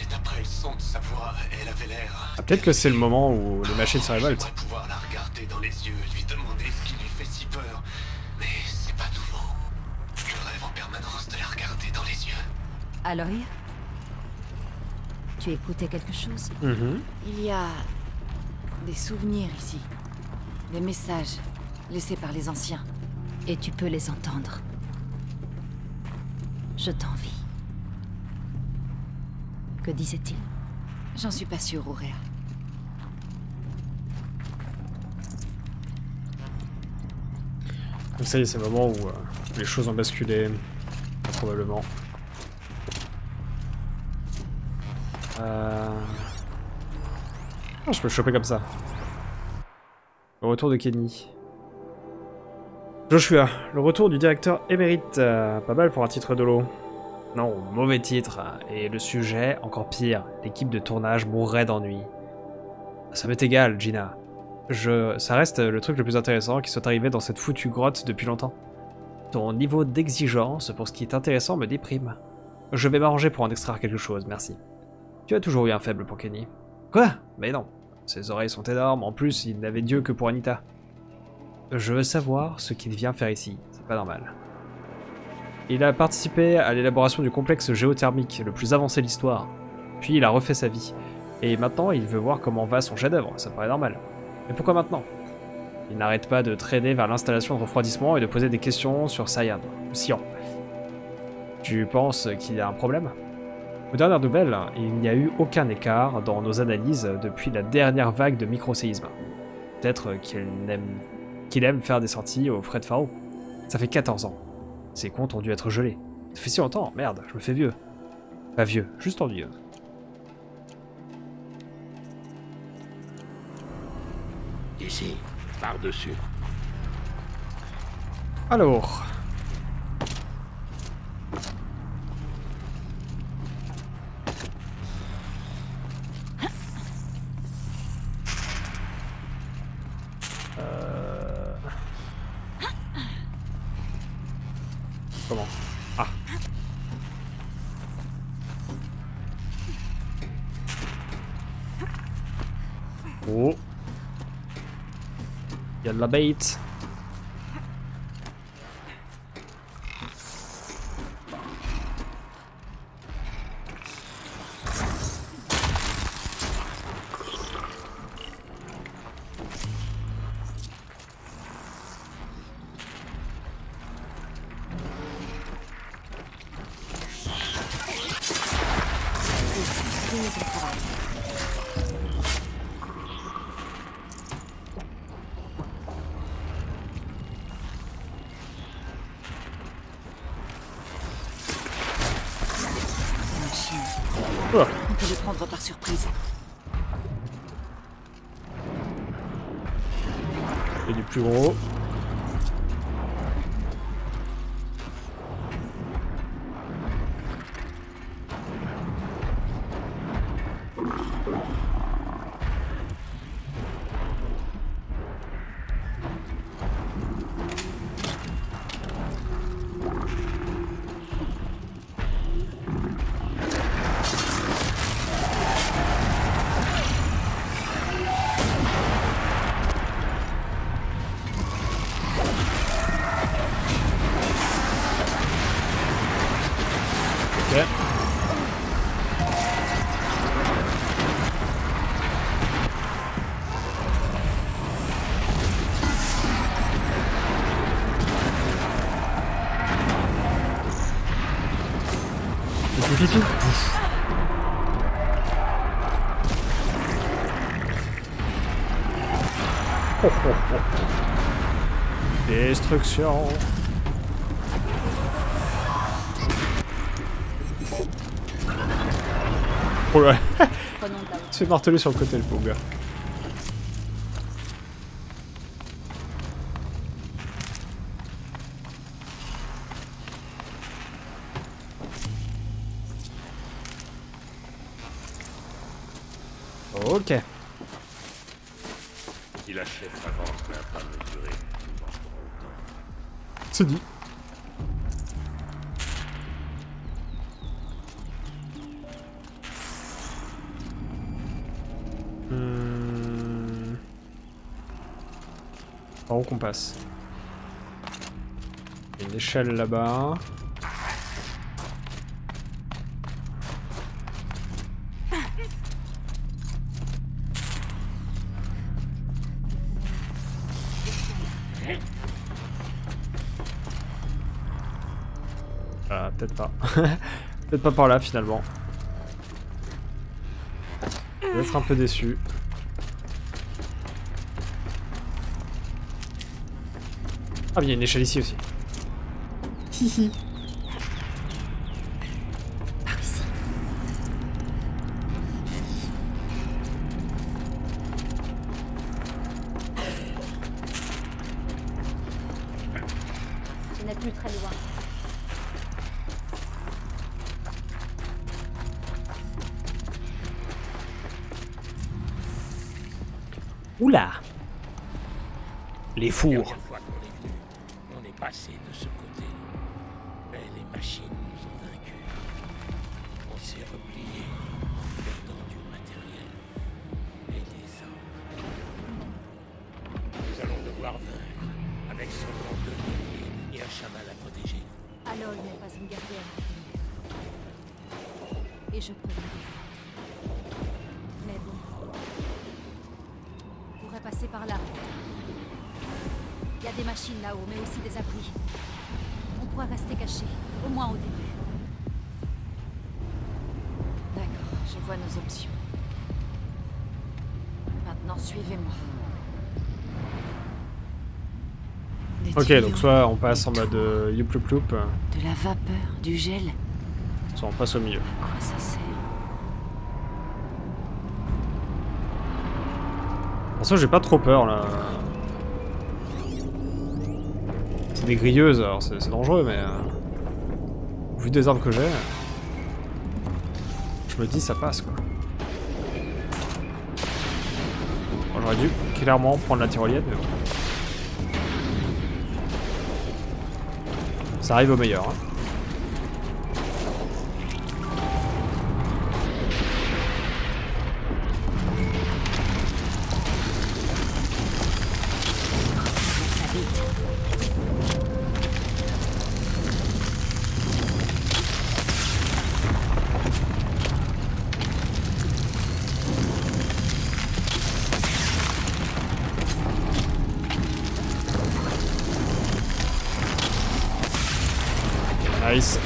d'après le son de sa voix, elle avait l'air... Ah, peut-être que c'est le moment où les machines se révoltent. J'aimerais pouvoir la regarder dans les yeux, lui demander ce qui lui fait si peur. Mais c'est pas nouveau. Je rêve en permanence de la regarder dans les yeux. Aloy? Tu écoutais quelque chose? Il y a des souvenirs ici. Des messages laissés par les anciens. Et tu peux les entendre. Je t'envie. Que disait-il? J'en suis pas sûre, Ourea. Donc ça y est, c'est le moment où les choses ont basculé, probablement. Ah, je peux le choper comme ça. Le retour de Kenny. Joshua, le retour du directeur émérite. Pas mal pour un titre de l'eau. Non, mauvais titre. Et le sujet, encore pire. L'équipe de tournage mourrait d'ennui. Ça m'est égal, Gina. Ça reste le truc le plus intéressant qui soit arrivé dans cette foutue grotte depuis longtemps. Ton niveau d'exigence pour ce qui est intéressant me déprime. Je vais m'arranger pour en extraire quelque chose, merci. Tu as toujours eu un faible pour Kenny. Quoi? Mais non. Ses oreilles sont énormes, en plus il n'avait Dieu que pour Anita. Je veux savoir ce qu'il vient faire ici, c'est pas normal. Il a participé à l'élaboration du complexe géothermique le plus avancé de l'histoire. Puis il a refait sa vie. Et maintenant il veut voir comment va son chef-d'œuvre, ça paraît normal. Mais pourquoi maintenant? Il n'arrête pas de traîner vers l'installation de refroidissement et de poser des questions sur Cyan. Tu penses qu'il y a un problème? Aux dernières nouvelles, il n'y a eu aucun écart dans nos analyses depuis la dernière vague de microséisme. Peut-être qu'il aime faire des sorties au frais de Faro. Ça fait 14 ans. Ces comptes ont dû être gelés. Ça fait si longtemps, merde, je me fais vieux. Pas vieux, juste ennuyeux. Ici, par-dessus. Alors... Comment? Ah. Oh. Il y a de la bait. On peut les prendre par surprise. Et du plus gros. Ok. Tout. Oh, oh, oh. Destruction. Oh là. Tu fais marteler sur le côté le pauvre gars. Ok. Il achète sa vente, mais à pas mesurer. Nous en ferons autant. C'est dit. Par où qu'on passe? Il y a une échelle là-bas. Peut-être pas. Peut-être pas par là finalement. Je vais être un peu déçu. Ah, mais il y a une échelle ici aussi. Hihi. Par ici. Tu n'es plus très loin. Oula! Les La fours. dernière fois qu'on est venu, on est passé de ce côté. Mais les machines nous ont vaincus. On s'est replié en perdant du matériel et des hommes. Nous allons devoir vaincre avec seulement 2 guerriers et un chaman à protéger. Aloy n'est pas une guerrière. Et je peux le défendre. Mais bon. On pourrait passer par là. Il y a des machines là-haut, mais aussi des abris. On pourra rester caché, au moins au début. D'accord, je vois nos options. Maintenant, suivez-moi. Des Ok, tuyaux, donc soit on passe en des mode tours, youp loup loup, de la vapeur, du gel. soit on passe au milieu. À quoi ça sert? Pour ça, j'ai pas trop peur là. C'est des grilleuses, alors c'est dangereux, mais vu des armes que j'ai, je me dis ça passe quoi. Bon, j'aurais dû clairement prendre la tyrolienne, mais bon. Ça arrive au meilleur. Hein. Nice.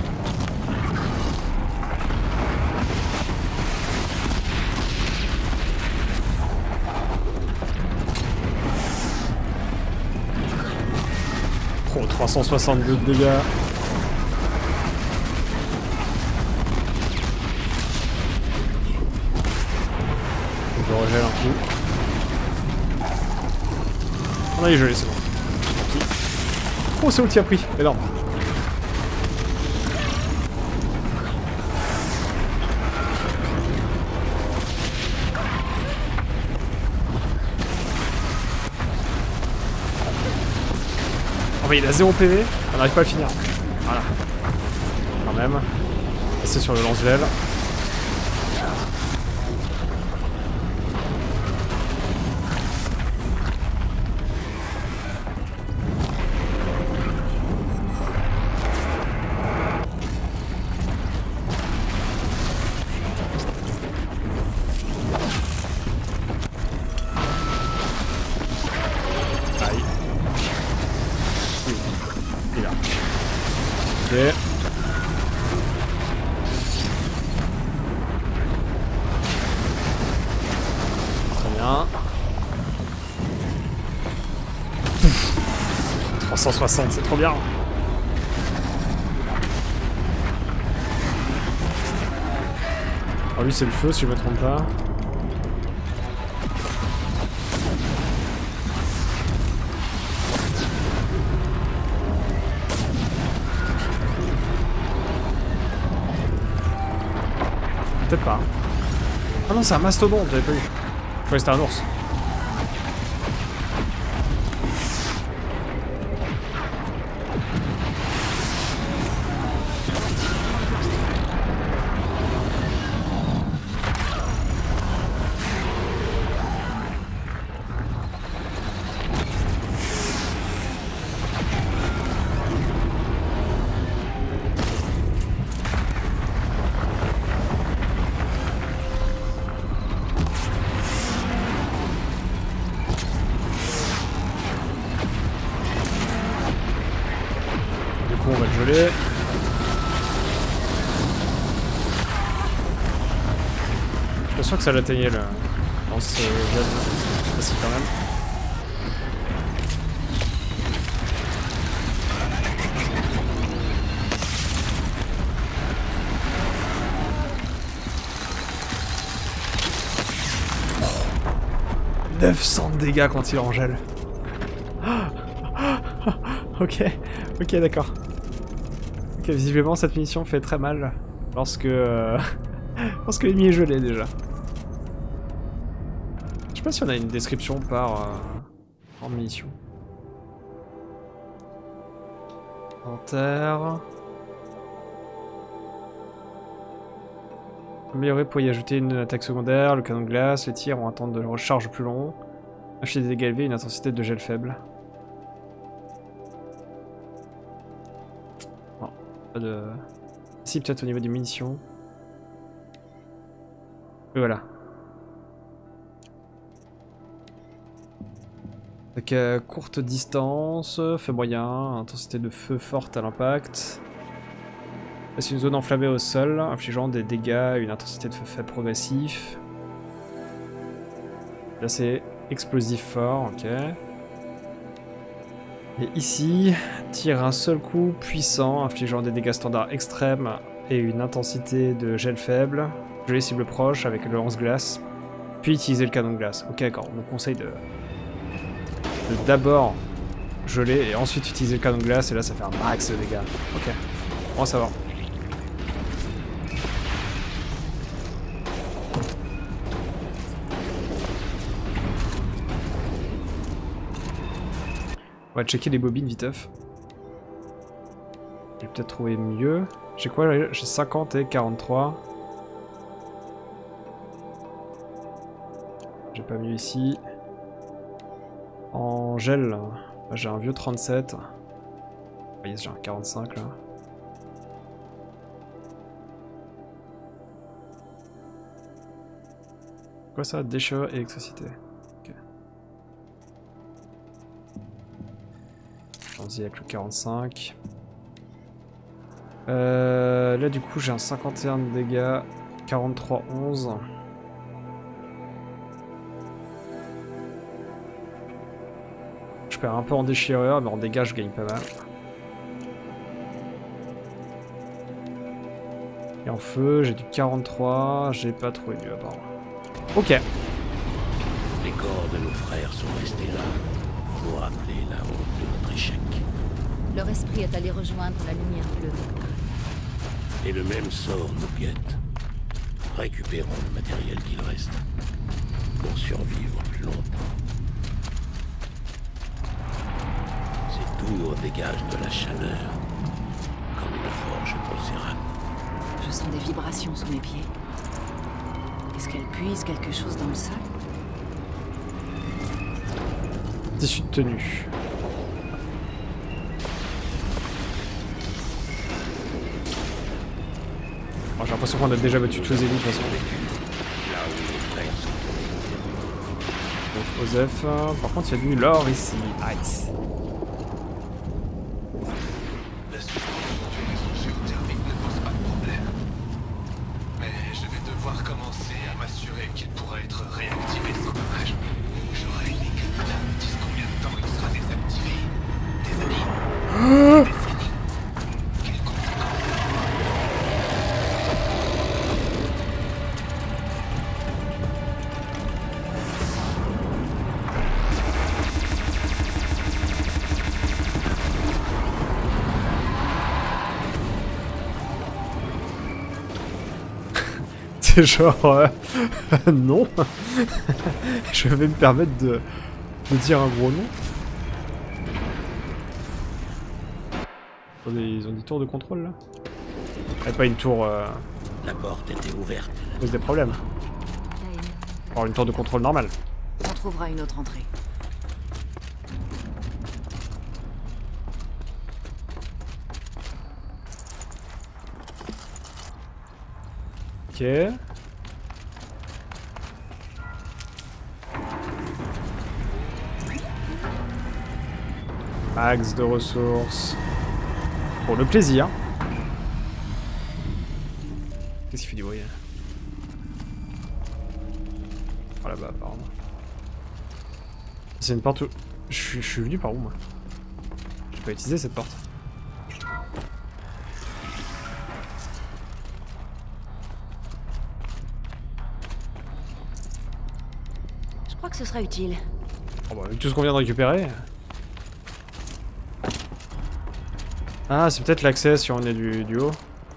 Oh, 362 de dégâts. Je regèle un coup. On a les gelés, c'est bon. Oh, c'est où qui a pris? Énorme. Oh, mais il a 0 PV, on n'arrive pas à le finir. Voilà. Quand même. C'est sur le lance-gel. Aïe. Il est là. Ok. Très bien. 360, c'est trop bien. Oh, lui c'est le feu si je me trompe pas. Peut-être pas. Ah non, c'est un mastodonte, j'avais pas vu. Je croyais que c'était un ours. gelé. Je suis sûr que ça l'atteignait le lance gel. C'est facile quand même. Oh, 900 de dégâts quand il en gèle. Ok, ok, d'accord. Ok, visiblement cette munition fait très mal lorsque lorsque l'ennemi est gelé déjà. Je sais pas si on a une description par munition. Inventaire. Améliorer pour y ajouter une attaque secondaire, le canon de glace, les tirs ont un temps de recharge plus long. Afficher des dégâts élevés, une intensité de gel faible. Non, pas de... Si, peut-être au niveau des munitions. Et voilà. Donc courte distance, feu moyen, intensité de feu forte à l'impact. C'est une zone enflammée au sol, infligeant des dégâts, une intensité de feu faible progressif. Là c'est explosif fort, ok. Et ici, tire un seul coup puissant, infligeant des dégâts standards extrêmes et une intensité de gel faible. Geler cible proche avec le lance-glace, puis utiliser le canon de glace. Ok, d'accord, on nous conseille de d'abord geler et ensuite utiliser le canon de glace, et là ça fait un max de dégâts. Ok, on va savoir. On va checker les bobines viteuf. J'ai peut-être trouvé mieux. J'ai quoi là? J'ai 50 et 43. J'ai pas mieux ici. En gel, j'ai un vieux 37. Oh yes, j'ai un 45 là. Quoi ça? Déchirure et électricité. Ok. J'en-y avec le 45. Là du coup j'ai un 51 de dégâts, 43, 11. Je perds un peu en déchirure, mais en dégâts je gagne pas mal. Et en feu, j'ai du 43, j'ai pas trouvé mieux apparemment. Ok. Les corps de nos frères sont restés là, pour rappeler la honte de notre échec. Leur esprit est allé rejoindre la lumière bleue. Et le même sort nous guette. Récupérons le matériel qu'il reste, pour survivre plus longtemps. Ces tours dégagent de la chaleur, comme une forge pulsérale. Je sens des vibrations sous mes pieds. Est-ce qu'elle puise quelque chose dans le sol? Tissu de tenue. Bon, j'ai l'impression qu'on a déjà battu tous les ennemis de toute façon. Là où les frères sont tombés. Donc Osef, par contre il y a du lore ici. Nice. La suspension géothermique ne pose pas de problème. Mais je vais devoir commencer à m'assurer qu'il pourra être réactivé sans dommage. J'aurai une équipe là, me disent combien de temps il sera désactivé. Des années. Des décennies. Quelle conséquence? C'est genre... non. Je vais me permettre de dire un gros nom. Attendez, ils ont des tours de contrôle là? Ah, pas une tour... La porte était ouverte. pose des problèmes. Alors une tour de contrôle normale. On trouvera une autre entrée. Ok. Max de ressources. Pour le plaisir. Qu'est-ce qu'il fait du bruit? Oh là-bas, pardon. C'est une porte où... Je suis venu par où, moi? J'ai pas utilisé cette porte. Je crois que ce sera utile. Oh bah, avec tout ce qu'on vient de récupérer... Ah, c'est peut-être l'accès si on est du haut.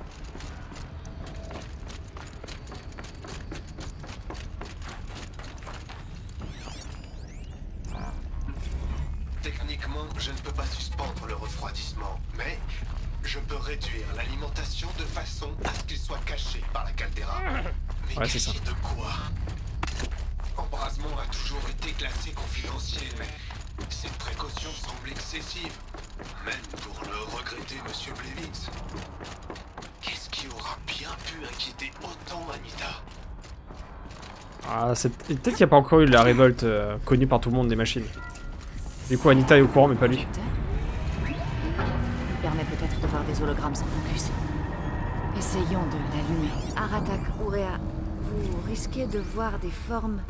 Techniquement, je ne peux pas suspendre le refroidissement, mais je peux réduire l'alimentation de façon à ce qu'il soit caché par la caldeira. Mais Ouais, c'est ça. caché de quoi? Embrasement a toujours été classé confidentiel, mais cette précaution semble excessive. Même pour le regretter, Monsieur Blevins. Qu'est-ce qui aura bien pu inquiéter autant Anita? Ah, peut-être qu'il n'y a pas encore eu la révolte connue par tout le monde des machines. Du coup, Anita est au courant, mais pas lui. Il permet peut-être de voir des hologrammes sans focus. Essayons de l'allumer. Aratak, Ourea, vous risquez de voir des formes...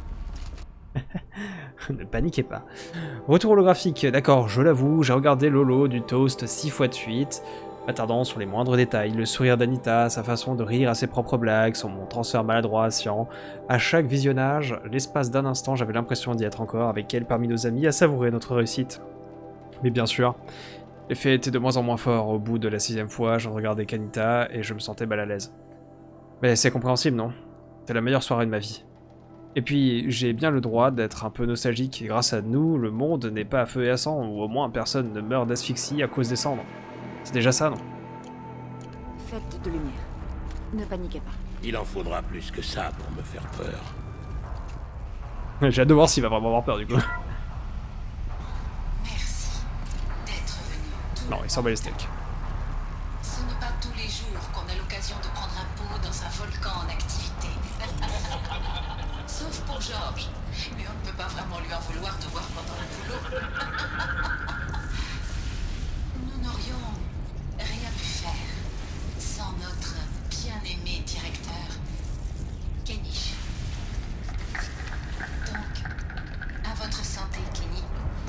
Ne paniquez pas. Retour holographique, d'accord, je l'avoue, j'ai regardé Lolo du toast 6 fois de suite, attardant sur les moindres détails, le sourire d'Anita, sa façon de rire à ses propres blagues, son transfert maladroit à Sian. À chaque visionnage, l'espace d'un instant, j'avais l'impression d'y être encore avec elle parmi nos amis à savourer notre réussite. Mais bien sûr, l'effet était de moins en moins fort au bout de la 6ème fois, je ne regardais qu'Anita et je me sentais mal à l'aise. Mais c'est compréhensible, non? C'est la meilleure soirée de ma vie. Et puis, j'ai bien le droit d'être un peu nostalgique, et grâce à nous, le monde n'est pas à feu et à sang, ou au moins personne ne meurt d'asphyxie à cause des cendres. C'est déjà ça, non? Faites de lumière. Ne paniquez pas. Il en faudra plus que ça pour me faire peur. J'ai hâte de voir s'il va vraiment avoir peur, du coup. Merci d'être venu. Non, il s'en bat les steaks. Ce n'est pas tous les jours qu'on a l'occasion de prendre un pot dans un volcan en activité. Sauf pour Georges. Mais on ne peut pas vraiment lui en vouloir de voir pendant le boulot. Nous n'aurions rien pu faire sans notre bien-aimé directeur, Kenny. Donc, à votre santé, Kenny.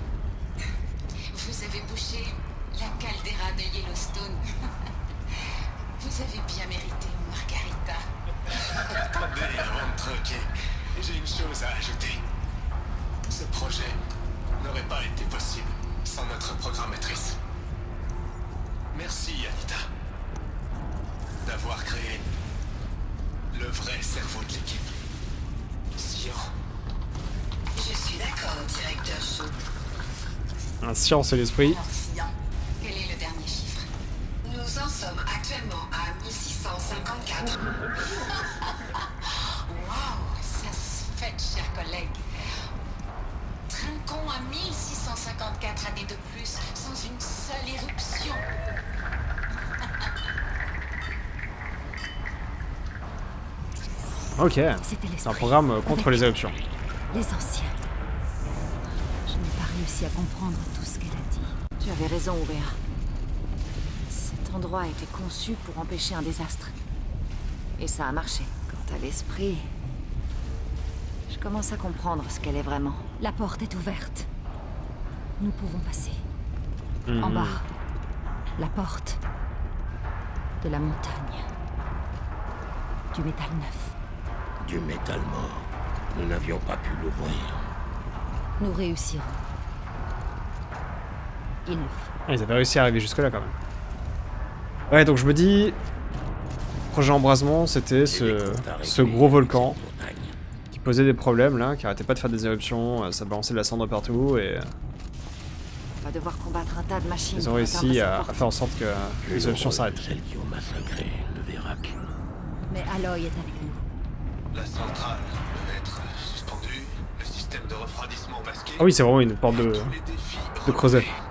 Vous avez bouché la caldeira de Yellowstone. Vous avez bien mérité une margarita. Attendez, avant de trinquer, j'ai une chose à ajouter. Ce projet n'aurait pas été possible sans notre programmatrice. Merci, Anita, d'avoir créé le vrai cerveau de l'équipe. Sion. Je suis d'accord, directeur Shaw. Un science et l'esprit. Alors, Sion, quel est le dernier chiffre? Nous en sommes actuellement à 1654. Waouh, ça se fait, chers collègues. Trinquons à 1654 années de plus sans une seule éruption. Ok, C'était c'est un l'esprit. programme contre les éruptions. Les anciens. Je n'ai pas réussi à comprendre tout ce qu'elle a dit. Tu avais raison, Ourea. Cet endroit a été conçu pour empêcher un désastre. Et ça a marché. Quant à l'esprit... Je commence à comprendre ce qu'elle est vraiment. La porte est ouverte. Nous pouvons passer. Mhm. En bas. La porte. De la montagne. Du métal neuf. Du métal mort. Nous n'avions pas pu l'ouvrir. Nous réussirons. Il le faut. Ah, ils avaient réussi à arriver jusque-là, quand même. Ouais, donc je me dis... Projet embrasement, c'était ce gros volcan qui posait des problèmes, là, qui arrêtait pas de faire des éruptions, ça balançait de la cendre partout, et... On va devoir combattre un tas de machines. Ils ont pour réussi atteindre cette à porte. faire en sorte que les éruptions s'arrêtent. Celles qui ont massacré le Vérac. Mais Aloy est avec nous. La centrale peut être suspendue, le système de refroidissement masqué. Ah oui, c'est vraiment une porte de tous les défis creuset. relevés.